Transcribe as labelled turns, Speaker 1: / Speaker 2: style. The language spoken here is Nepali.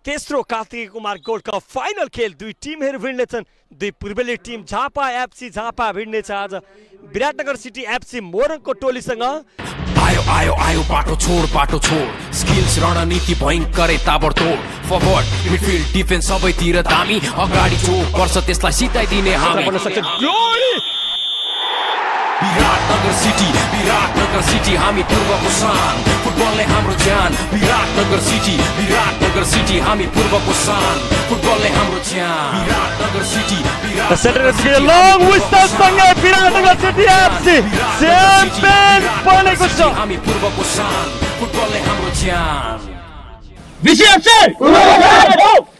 Speaker 1: तेस्रो Kartik Kumar gold cup final खेल दुई टिमहरू भिड्नेछन्। दुई पूर्वेली टिम झापा एफसी झापा भिड्नेछ आज विराटनगर सिटी एफसी मोरङको टोलीसँग।
Speaker 2: आयो आयो आयो बाटो छोड स्किल्स रणनीति भयंकरै ताबडतोड फरवर्ड मिडफिल्ड डिफेन्स सबैतिर दामी अगाडि चोक पर्छ त्यसलाई सिताइदिने हामी। विराटनगर सिटी हामी पूर्वको शान फुटबलले हाम्रो ज्यान। विराटनगर सिटी हामी पूर्वको शान फुटबलले हाम्रो ज्यान। विराटनगर सिटी हामी पूर्वको शान फुटबलले हाम्रो ज्यान।